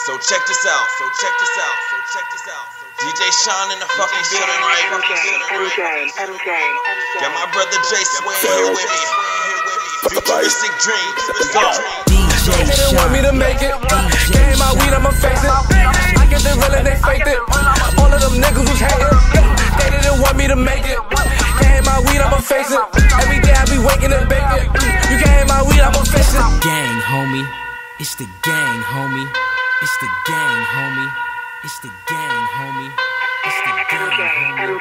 So check this out. DJ Sean in the fucking building, right? Got my brother Jay Sway here with me. Futuristic dream. They didn't want me to make it. Gave my weed, I'ma face it. I get the real and they faked it. All of them niggas was hating. They didn't want me to make it. Gave my weed, I'ma face it. Every day I be waking and baking. You gave my weed, I'ma face it. Gang, homie. It's the gang, homie. It's the gang, homie. It's the gang, homie. It's the gang, homie.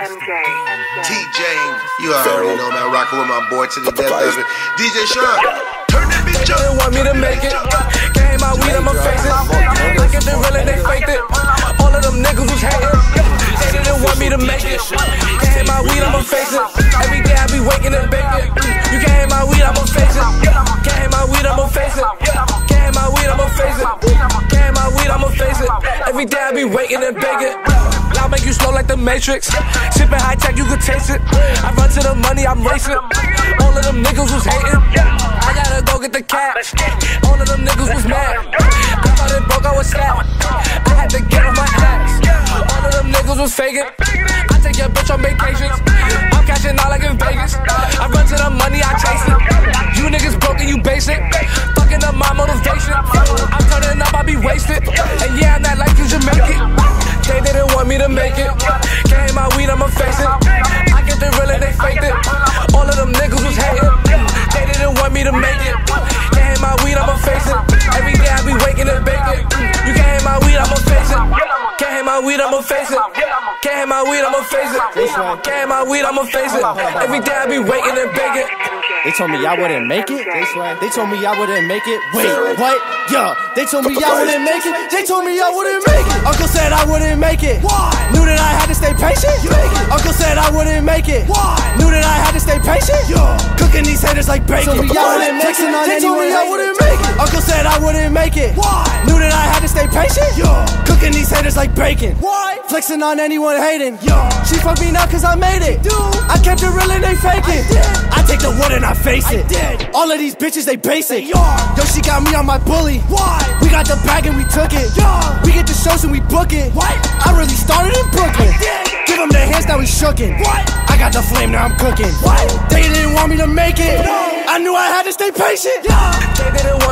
TJ, you already know, man. Rockin' with my boy to the death of it. DJ Sean, turn that bitch up. They didn't want me to make it. Gave my weed, I'ma face it. I get the real and they faked it. All of them niggas was hating. They didn't want me to make it. Gave my weed, I'ma face it. Every day I be waking and baking. You gave my weed, I'ma face it. Gave my weed, I'ma face it. Gave my weed, I'ma face it. Gave my weed, I'ma face it. Every day I be waiting and begging. I'll make you slow like the Matrix. Sipping high tech, you could taste it. I run to the money, I'm racing. All of them niggas was hating. I gotta go get the cash. All of them niggas was mad. I thought it broke, I was sad. I had to get on my ass. All of them niggas was faking. I take your bitch on vacations. I'm cashing out like in Vegas. I run to the money, I chase it. You niggas broken, you basic. Fucking up my motivation. I'm turning up, I be wasted. And yeah, I'm not like you should make it. They didn't want me to make it. Gave my weed, I'ma face it. I get the real and they faked it. All of them niggas was hating. They didn't want me to make it. Gave my weed, I'ma face it. Every day I be waking and baking. You gave my weed, I'ma face it. Gave my weed, I'ma face it. Gave my weed, I'ma face it. Gave my weed, I'ma face it. Every day I be waking and baking. They told me I wouldn't make it. They told me I wouldn't make it. Wait, what? Yeah. They told me I wouldn't make it. They told me I wouldn't make it. Uncle said I wouldn't make it. Why? Knew that I had to stay patient. Uncle said I wouldn't make it. Why? Knew that I had to stay patient. Cooking these haters like bacon. Told me I wouldn't make it. They told me I wouldn't make it. Uncle said I wouldn't make it. Why? Knew that I had to stay patient. Cooking these haters like bacon. Why? Flexing on anyone hating. She fucked me now cause I made it. I kept it real and they faking. I take the wood and I face it. All of these bitches they basic. Yo, she got me on my bully. Why? We got the bag and we took it. We get the shows and we book it. What? I really started in Brooklyn. Give him the hands, now we shookin'. What? I got the flame, now I'm cooking. What? They didn't want me to make it. I knew I had to stay patient. They didn't want